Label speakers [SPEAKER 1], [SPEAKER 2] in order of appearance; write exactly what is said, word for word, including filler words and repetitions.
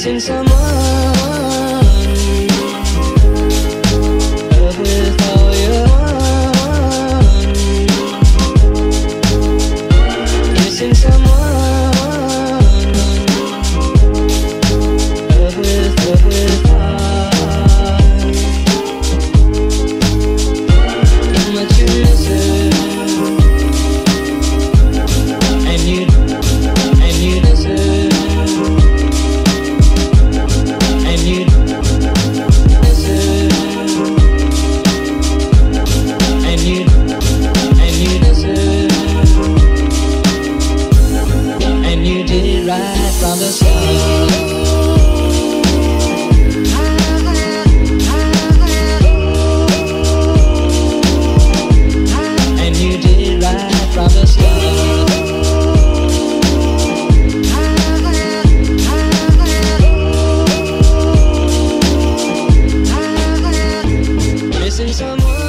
[SPEAKER 1] missing someone. Love with all your heart. Missing someone. Love with, love with heart. How much you miss it, and you, and you deserve. And you deserve, and you, and you deserve, and you did it right from the start. And you did it right from the start. Missing someone.